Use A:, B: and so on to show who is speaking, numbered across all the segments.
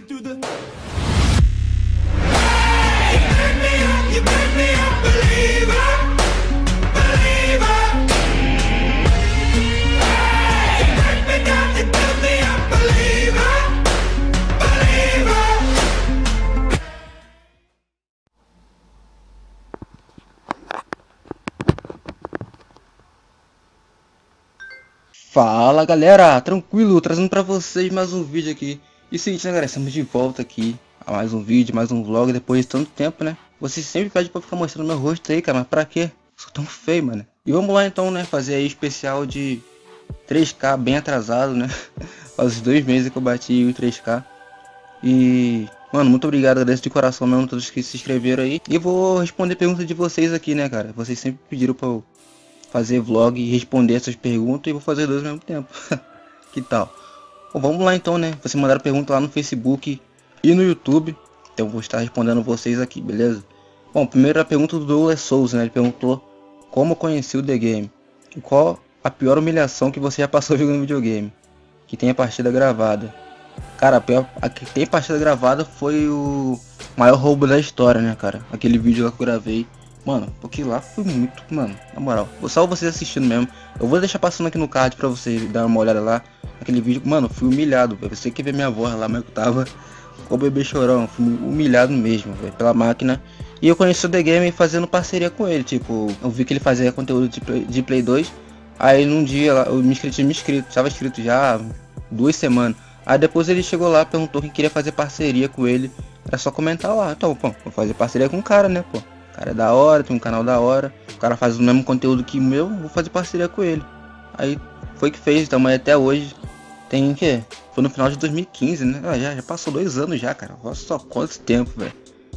A: to the
B: Fala galera, tranquilo, trazendo pra vocês mais um vídeo aqui. E seguinte, né galera, estamos de volta aqui a mais um vídeo, mais um vlog depois de tanto tempo, né? Vocês sempre pedem pra ficar mostrando meu rosto aí, cara, mas pra quê? Sou tão feio, mano. E vamos lá então, né, fazer aí especial de 3K bem atrasado, né? Faz uns 2 meses que eu bati o 3K. E, mano, muito obrigado, agradeço de coração mesmo a todos que se inscreveram aí. E vou responder perguntas de vocês aqui, né, cara? Vocês sempre pediram pra eu fazer vlog e responder essas perguntas, e vou fazer dois ao mesmo tempo. Que tal? Bom, vamos lá então, né? Vocês mandaram pergunta lá no Facebook e no YouTube, então vou estar respondendo vocês aqui, beleza? Bom, primeiro a pergunta do Douglas Souza, né? Ele perguntou como conheci o The Game e qual a pior humilhação que você já passou jogando videogame, que tem a partida gravada. Cara, a que tem partida gravada foi o maior roubo da história, né, cara? Aquele vídeo lá que eu gravei. Mano, porque lá foi muito, mano, na moral, só vocês assistindo mesmo. Eu vou deixar passando aqui no card pra vocês dar uma olhada lá. Aquele vídeo, mano, fui humilhado, velho. Você que vê minha voz lá, mas eu tava com o bebê chorão. Fui humilhado mesmo, velho, pela máquina. E eu conheci o The Game fazendo parceria com ele. Tipo, eu vi que ele fazia conteúdo de Play 2. Aí num dia lá, eu tinha me inscrito, estava inscrito já há 2 semanas. Aí depois ele chegou lá, perguntou quem queria fazer parceria com ele. Era só comentar lá. Então, pô, vou fazer parceria com o cara, né, pô. O cara é da hora, tem um canal da hora. O cara faz o mesmo conteúdo que o meu, vou fazer parceria com ele. Aí foi que fez, então até hoje. Tem o quê? Foi no final de 2015, né? Já passou 2 anos já, cara. Olha só quanto tempo, velho.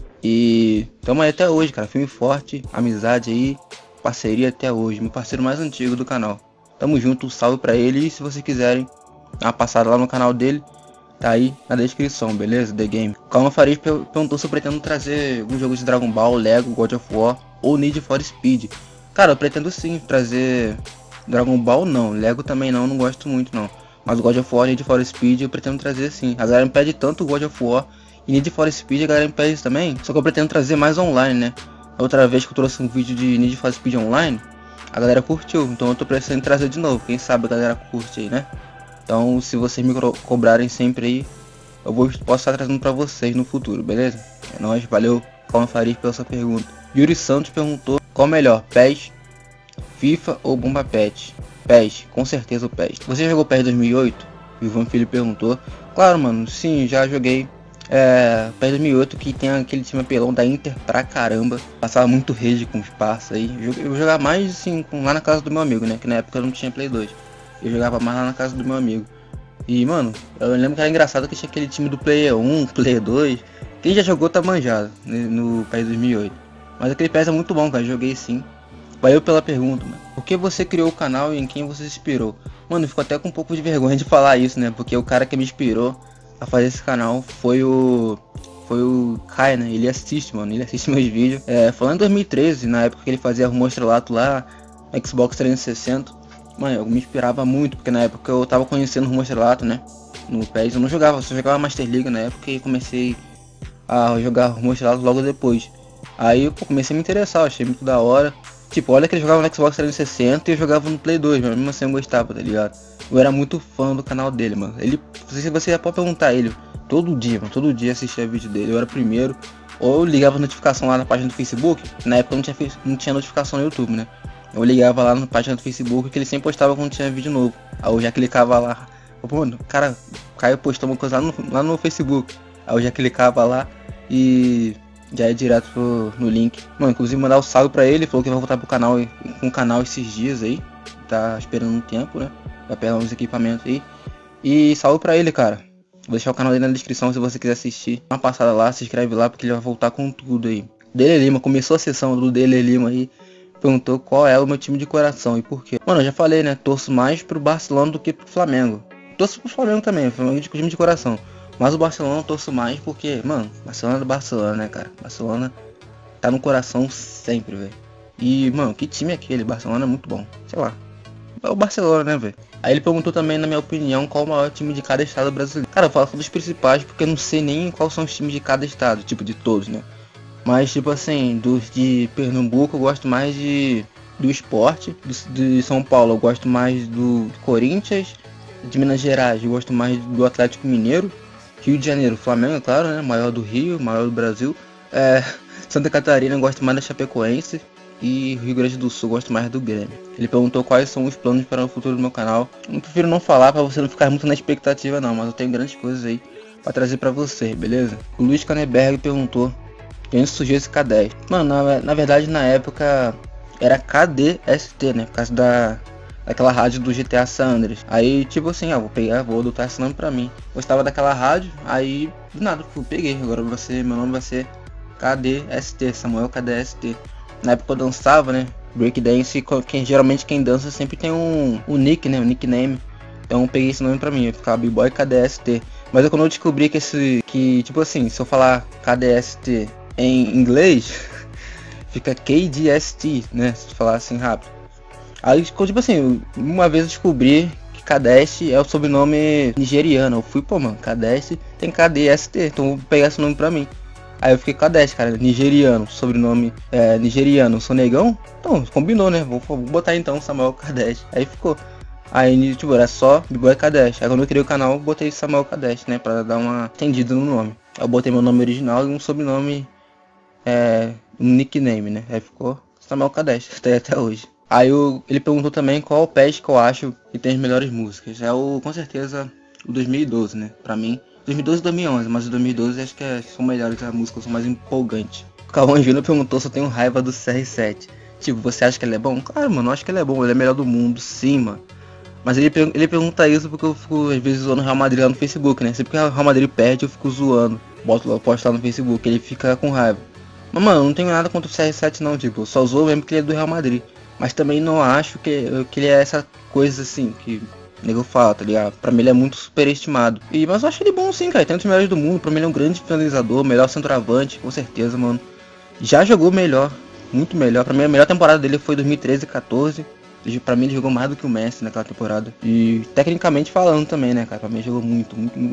B: E tamo aí até hoje, cara. Filme forte, amizade aí, parceria até hoje. Meu parceiro mais antigo do canal. Tamo junto, salve pra ele. E se vocês quiserem dar uma passada lá no canal dele, tá aí na descrição, beleza? The Game. Calma Farid perguntou se eu pretendo trazer algum jogo de Dragon Ball, Lego, God of War ou Need for Speed. Cara, eu pretendo sim trazer Dragon Ball não, Lego também não gosto muito não. Mas God of War e Need for Speed eu pretendo trazer sim. A galera me pede tanto God of War e Need for Speed, a galera me pede também. Só que eu pretendo trazer mais online, né? A outra vez que eu trouxe um vídeo de Need for Speed online, a galera curtiu. Então eu tô pretendendo trazer de novo. Quem sabe a galera curte aí, né? Então, se vocês me cobrarem sempre aí, posso estar trazendo pra vocês no futuro, beleza? É nóis, valeu, Calma Farid pela sua pergunta. Yuri Santos perguntou qual melhor, PES, FIFA ou Bomba Pet? PES, com certeza o PES. Você jogou PES 2008? O Ivan Filho perguntou. Claro, mano, sim, já joguei. PES 2008, que tem aquele time apelão da Inter pra caramba. Passava muito rage com os parça aí. Eu jogava mais assim, lá na casa do meu amigo, né? Que na época eu não tinha Play 2. Eu jogava mais lá na casa do meu amigo. E, mano, eu lembro que era engraçado que tinha aquele time do Player 1, Player 2. Quem já jogou tá manjado, né, no PES 2008. Mas aquele PES é muito bom, cara. Joguei sim. Valeu pela pergunta, mano. Por que você criou o canal e em quem você se inspirou? Mano, eu fico até com um pouco de vergonha de falar isso, né? Porque o cara que me inspirou a fazer esse canal foi o Kai, né? Ele assiste, mano. Ele assiste meus vídeos. Foi lá em 2013, na época que ele fazia Rumo Estrelato lá, Xbox 360. Mano, eu me inspirava muito, porque na época eu tava conhecendo o Rumo Estrelato, né? No PES eu não jogava, só jogava Master League na época e comecei a jogar Rumo Estrelato logo depois. Aí eu comecei a me interessar, achei muito da hora. Tipo, olha que ele jogava no Xbox 360 e eu jogava no Play 2, mas mesmo assim eu gostava, tá ligado? Eu era muito fã do canal dele, mano. Você já pode perguntar a ele, todo dia, mano, todo dia assistia vídeo dele. Eu era o primeiro, ou eu ligava a notificação lá na página do Facebook. Na época não tinha notificação no YouTube, né? Eu ligava lá na página do Facebook que ele sempre postava quando tinha vídeo novo. Aí eu já clicava lá. Mano, cara, Caio postou uma coisa lá no Facebook. Aí eu já clicava lá e já ia direto no link. Mano, inclusive mandar um salve pra ele. Falou que vai voltar com o canal esses dias aí. Tá esperando um tempo, né? Vai pegar uns equipamentos aí. E salve pra ele, cara. Vou deixar o canal dele na descrição se você quiser assistir. Dá uma passada lá, se inscreve lá porque ele vai voltar com tudo aí. Dele Lima, começou a sessão do Dele Lima aí. Perguntou qual é o meu time de coração e por quê. Mano, eu já falei, né? Torço mais pro Barcelona do que pro Flamengo. Torço pro Flamengo também, Flamengo de time de coração. Mas o Barcelona eu torço mais porque, mano, Barcelona é do Barcelona, né, cara? Barcelona tá no coração sempre, velho. E, mano, que time é aquele? Barcelona é muito bom. Sei lá. é o Barcelona, né, velho? Aí ele perguntou também, na minha opinião, qual o maior time de cada estado brasileiro. Cara, eu falo dos principais porque eu não sei nem quais são os times de cada estado, tipo, de todos, né? Mas, tipo assim, dos de Pernambuco eu gosto mais do Sport, de São Paulo eu gosto mais do Corinthians, de Minas Gerais eu gosto mais do Atlético Mineiro, Rio de Janeiro, Flamengo, é claro, né? Maior do Rio, maior do Brasil. Santa Catarina eu gosto mais da Chapecoense. E Rio Grande do Sul gosto mais do Grêmio. Ele perguntou quais são os planos para o futuro do meu canal. Eu prefiro não falar para você não ficar muito na expectativa não, mas eu tenho grandes coisas aí para trazer para você, beleza? O Luiz Caneberg perguntou de onde surgiu esse K10. Mano, na verdade na época era KDST, né? Por causa daquela rádio do GTA San Andreas. Aí tipo assim, vou adotar esse nome pra mim. Gostava daquela rádio, aí do nada peguei. Agora meu nome vai ser KDST, Samuel KDST. Na época eu dançava, né? Breakdance, geralmente quem dança sempre tem um nick, né? Um nickname. Então eu peguei esse nome pra mim, eu ficava B-Boy KDST. Mas quando eu descobri que tipo assim, se eu falar KDST em inglês, fica KDST, né? Se eu falar assim rápido. Aí tipo assim, uma vez eu descobri que Kadest é o sobrenome nigeriano. Eu fui, pô mano, Kadest tem KDST, então eu vou pegar esse nome pra mim. Aí eu fiquei com a 10, cara, nigeriano, sobrenome nigeriano, sou negão? Então, combinou, né? Vou botar então Samuel K10. Aí ficou. Aí, tipo, era só B-Boy K10. Aí quando eu criei o canal, eu botei Samuel K10, né? Pra dar uma estendida no nome. Aí eu botei meu nome original e um sobrenome, um nickname, né? Aí ficou Samuel K10, até hoje. Aí ele perguntou também qual o PES que eu acho que tem as melhores músicas. Com certeza, o 2012, né? Pra mim. 2012 e 2011, mas o 2012 acho que são melhores, as músicas são mais empolgantes. O Cauã Júnior perguntou se eu tenho raiva do CR7. Tipo, você acha que ele é bom? Claro, mano, eu acho que ele é bom, ele é melhor do mundo, sim, mano. Mas ele pergunta isso porque eu fico às vezes zoando o Real Madrid lá no Facebook, né? Sempre que o Real Madrid perde eu fico zoando. Posto lá no Facebook, ele fica com raiva. Mas mano, eu não tenho nada contra o CR7 não, tipo, eu só zoo mesmo que ele é do Real Madrid. Mas também não acho que ele é essa coisa assim, que nego fala, tá ligado? Pra mim ele é muito superestimado. Mas eu acho ele bom sim, cara. Tem um dos melhores do mundo. Pra mim ele é um grande finalizador, melhor centroavante, com certeza, mano. Já jogou melhor, muito melhor. Pra mim a melhor temporada dele foi 2013 e 14. Pra mim ele jogou mais do que o Messi naquela temporada. E tecnicamente falando também, né, cara? Pra mim ele jogou muito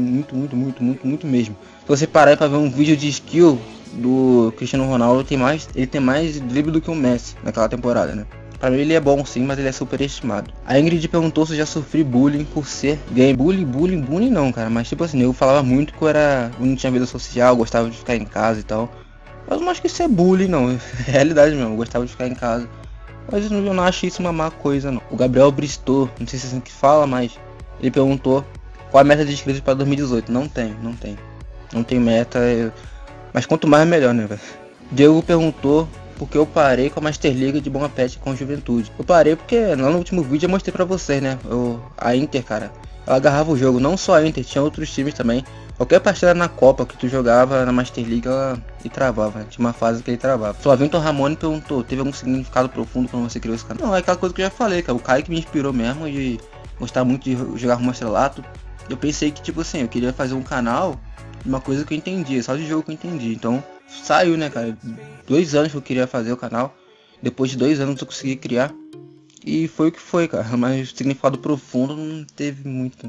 B: mesmo. Se você parar pra ver um vídeo de skill do Cristiano Ronaldo, ele tem mais drible do que o Messi naquela temporada, né? Pra mim ele é bom sim, mas ele é superestimado. A Ingrid perguntou se eu já sofri bullying por ser gay. Bullying não, cara. Mas tipo assim, eu falava muito que eu não tinha vida social, gostava de ficar em casa e tal. Mas eu não acho que isso é bullying não, é realidade mesmo, eu gostava de ficar em casa. Mas eu não acho isso uma má coisa não. O Gabriel Bristou, não sei se é assim que fala, mas ele perguntou qual a meta de inscritos para 2018. Não tem meta, mas quanto mais melhor, né, velho. Diego perguntou porque eu parei com a Master League de Bom Pet com Juventude. Eu parei porque lá no último vídeo eu mostrei pra vocês, né? A Inter, cara, ela agarrava o jogo. Não só a Inter, tinha outros times também. Qualquer partida na Copa que tu jogava na Master League, e travava, né? Tinha uma fase que ele travava. Flavinho Ramone perguntou, teve algum significado profundo quando você criou esse canal? Não, é aquela coisa que eu já falei, cara. O Kaique me inspirou mesmo de gostar muito de jogar Rumo Estrelato. Eu pensei que, tipo assim, eu queria fazer um canal de uma coisa que eu entendia, só de jogo que eu entendi. Então, saiu, né, cara? 2 anos que eu queria fazer o canal. Depois de 2 anos eu consegui criar. E foi o que foi, cara. Mas significado profundo não teve muito.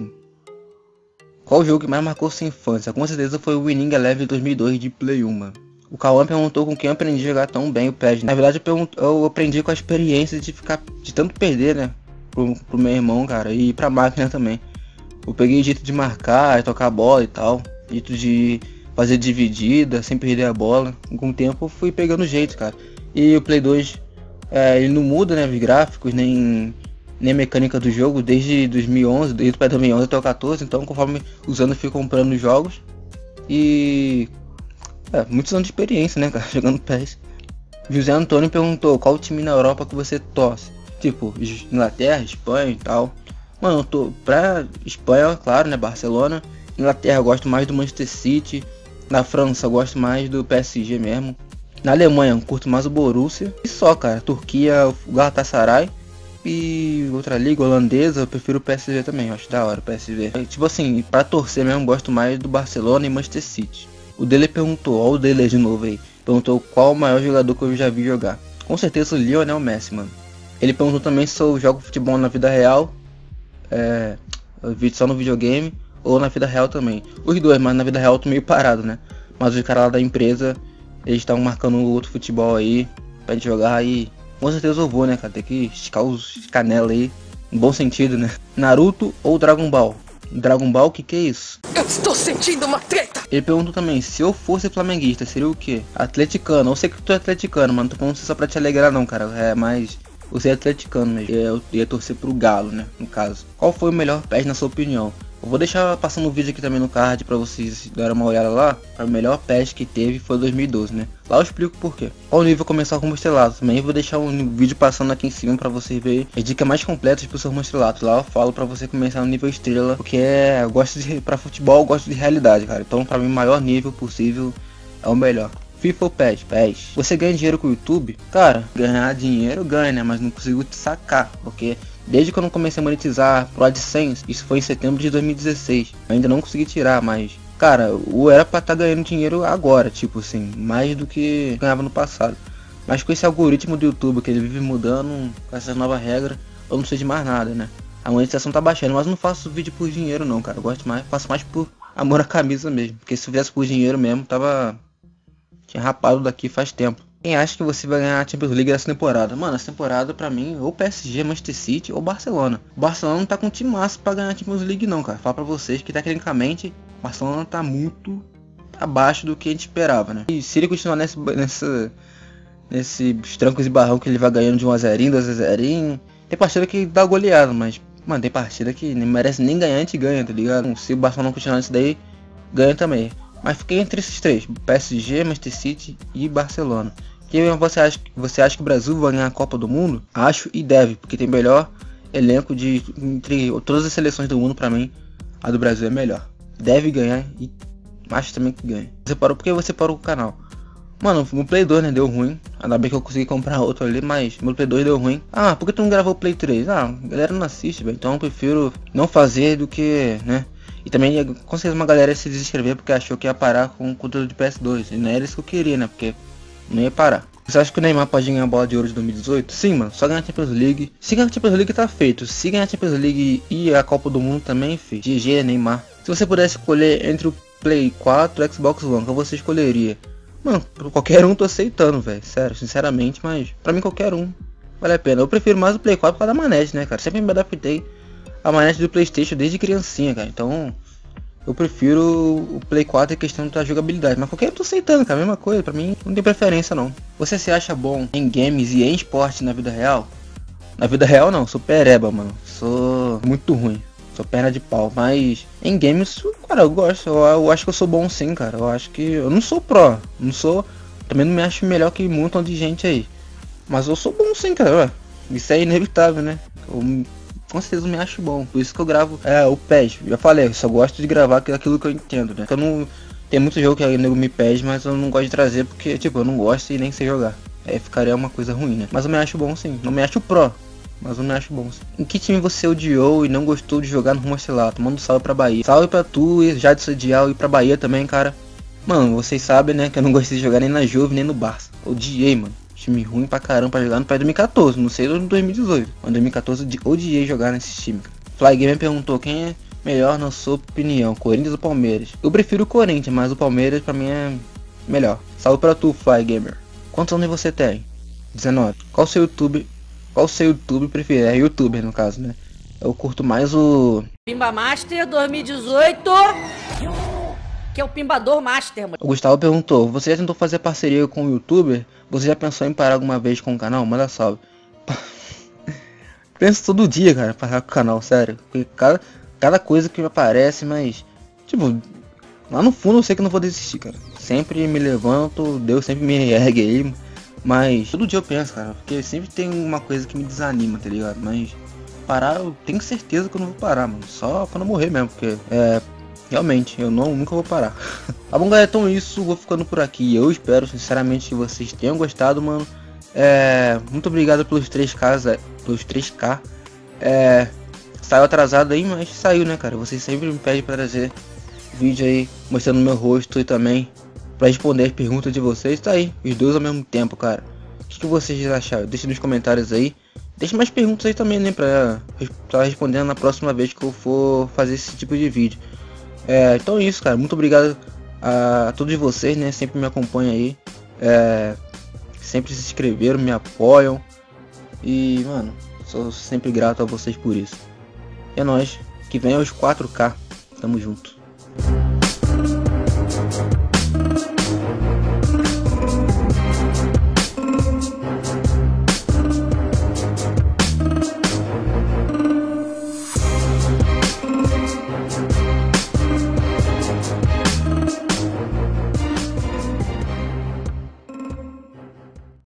B: Qual o jogo que mais marcou sua infância? Com certeza foi o Winning Eleven 2002 de Play 1, mano. O Cauã perguntou com quem eu aprendi a jogar tão bem o PES. Na verdade eu aprendi com a experiência de tanto perder, né? Pro meu irmão, cara. E pra máquina também. Eu peguei jeito de marcar, tocar a bola e tal. Jeito de fazer dividida, sem perder a bola. Com o tempo eu fui pegando jeito, cara. E o Play 2, ele não muda, né, os gráficos, nem a mecânica do jogo desde 2011, desde o 2011 até o 14. Então conforme os anos eu fui comprando os jogos. E muitos anos de experiência, né, cara, jogando PES. José Antônio perguntou qual time na Europa que você torce. Tipo, Inglaterra, Espanha e tal. Mano, eu tô pra Espanha, claro, né, Barcelona. Inglaterra eu gosto mais do Manchester City. Na França eu gosto mais do PSG mesmo. Na Alemanha eu curto mais o Borussia. E só, cara, Turquia, o Galatasaray. E outra liga holandesa eu prefiro o PSG também, eu acho da hora o PSG. Tipo assim, pra torcer mesmo eu gosto mais do Barcelona e Manchester City. O Dele perguntou, ó o Dele de novo aí. Perguntou qual o maior jogador que eu já vi jogar. Com certeza o Lionel Messi, mano. Ele perguntou também se eu jogo futebol na vida real, só no videogame, ou na vida real também. Os dois, mas na vida real eu tô meio parado, né? Mas os caras lá da empresa, eles estavam marcando outro futebol aí pra gente jogar e com certeza eu vou, né, cara? Tem que esticar os canelas aí, no bom sentido, né? Naruto ou Dragon Ball? Dragon Ball, que é isso?
A: Eu estou sentindo uma treta!
B: Ele perguntou também, se eu fosse flamenguista, seria o quê? Atleticano. Eu sei que tu é atleticano, mano. Não tô falando só pra te alegrar não, cara. É mais... Você é atleticano mesmo. Eu ia torcer pro Galo, né, no caso. Qual foi o melhor PES na sua opinião? Eu vou deixar passando o vídeo aqui também no card pra vocês darem uma olhada lá. O melhor PES que teve foi 2012, né? Lá eu explico por quê. Qual nível começar como estrelato? Também vou deixar um vídeo passando aqui em cima pra vocês verem as dicas mais completas pro seu estrelato. Lá eu falo pra você começar no nível estrela, porque eu gosto de... Pra futebol eu gosto de realidade, cara. Então pra mim o maior nível possível é o melhor. FIFA ou PES? PES. Você ganha dinheiro com o YouTube? Cara, ganhar dinheiro ganha, né? Mas não consigo te sacar, porque desde que eu não comecei a monetizar pro AdSense, isso foi em setembro de 2016. Eu ainda não consegui tirar, mas... Cara, eu era pra estar ganhando dinheiro agora, tipo assim, mais do que ganhava no passado. Mas com esse algoritmo do YouTube, que ele vive mudando, com essas novas regras, eu não sei de mais nada, né? A monetização tá baixando, mas eu não faço vídeo por dinheiro não, cara. Eu gosto mais, faço mais por amor à camisa mesmo. Porque se eu fizesse por dinheiro mesmo, tinha rapado daqui faz tempo. Quem acha que você vai ganhar a Champions League essa temporada? Mano, essa temporada pra mim, ou PSG, Manchester City ou Barcelona. O Barcelona não tá com time massa pra ganhar a Champions League não, cara. Falo pra vocês que tecnicamente o Barcelona tá muito abaixo do que a gente esperava, né? E se ele continuar nesses trancos e barrão que ele vai ganhando de 1-0, 2-0, tem partida que dá goleada, mas, mano, tem partida que nem merece nem ganhar, a gente ganha, tá ligado? Se o Barcelona continuar nisso daí, ganha também. Mas fiquei entre esses três, PSG, Manchester City e Barcelona. Quem você acha que o Brasil vai ganhar a Copa do Mundo? Acho e deve, porque tem melhor elenco entre todas as seleções do mundo. Pra mim, a do Brasil é melhor. Deve ganhar e acho também que ganha. Por que você parou o canal? Mano, no Play 2, né, deu ruim. Ainda bem que eu consegui comprar outro ali, mas meu Play 2 deu ruim. Ah, por que tu não gravou o Play 3? Ah, a galera não assiste, velho. Então eu prefiro não fazer do que, né? E também, com certeza, uma galera ia se desinscrever porque achou que ia parar com o conteúdo de PS2. E não era isso que eu queria, né? Porque não ia parar. Você acha que o Neymar pode ganhar a bola de ouro de 2018? Sim, mano. Só ganhar a Champions League. Se ganhar a Champions League tá feito. Se ganhar a Champions League e a Copa do Mundo também, feito. GG, Neymar. Se você pudesse escolher entre o Play 4 e o Xbox One, qual você escolheria? Mano, qualquer um tô aceitando, velho. Sério, sinceramente, mas pra mim qualquer um vale a pena. Eu prefiro mais o Play 4 por causa da manete, né, cara? Sempre me adaptei a manete do PlayStation desde criancinha, cara. Então, eu prefiro o Play 4 em questão da jogabilidade. Mas qualquer um tô aceitando, cara. A mesma coisa, pra mim não tem preferência, não. Você se acha bom em games e em esporte na vida real? Na vida real, não. Sou pereba, mano. Sou muito ruim. Sou perna de pau. Mas em games, cara, eu gosto. Eu acho que eu sou bom sim, cara. Eu acho que... Eu não sou pro. Não sou... Também não me acho melhor que um montão de gente aí. Mas eu sou bom sim, cara. Ué, isso é inevitável, né? Com certeza me acho bom, por isso que eu gravo o PES. Já falei, eu só gosto de gravar aquilo que eu entendo, né? Eu não... Tem muito jogo que o nego me pede, mas eu não gosto de trazer porque, tipo, eu não gosto e nem sei jogar. Aí ficaria uma coisa ruim, né? Mas eu me acho bom sim, não me acho pro, mas eu me acho bom sim. Em que time você odiou e não gostou de jogar no Rumo Estrelato? Manda um salve pra Bahia. Salve pra tu e Jadson Dial e pra Bahia também, cara. Mano, vocês sabem, né, que eu não gostei de jogar nem na Juve nem no Barça. Odiei, mano. Time ruim pra caramba pra jogar no PES 2014, não sei do 2018. Mas em 2014 eu odiei jogar nesse time. Fly Gamer perguntou quem é melhor na sua opinião, Corinthians ou Palmeiras? Eu prefiro o Corinthians, mas o Palmeiras pra mim é melhor. Salve pra tu, Fly Gamer. Quantos anos você tem? 19. Qual seu YouTube prefere? É YouTuber no caso, né? Eu curto mais o
A: Pimba Master 2018. Que é o Pimbador Master, mano.
B: O Gustavo perguntou, você já tentou fazer parceria com o YouTuber? Você já pensou em parar alguma vez com o canal? Manda salve. Penso todo dia, cara, parar com o canal, sério. Porque cada coisa que me aparece, mas... Tipo, lá no fundo eu sei que não vou desistir, cara. Sempre me levanto, Deus sempre me ergue aí. Mas todo dia eu penso, cara, porque sempre tem uma coisa que me desanima, tá ligado? Mas parar, eu tenho certeza que eu não vou parar, mano. Só quando eu morrer mesmo, porque realmente, eu nunca vou parar. Tá bom, galera, então isso, vou ficando por aqui. Eu espero, sinceramente, que vocês tenham gostado, mano. Muito obrigado pelos 3K. Saiu atrasado aí, mas saiu, né, cara? Vocês sempre me pedem pra trazer vídeo aí, mostrando meu rosto e também pra responder as perguntas de vocês. Tá aí, os dois ao mesmo tempo, cara. O que vocês acharam? Deixa nos comentários aí. Deixa mais perguntas aí também, né, pra estar respondendo na próxima vez que eu for fazer esse tipo de vídeo. Então é isso, cara. Muito obrigado a todos vocês, né, sempre me acompanham aí. Sempre se inscreveram, me apoiam. E, mano, sou sempre grato a vocês por isso. É nóis, que venha os 4K. Tamo junto.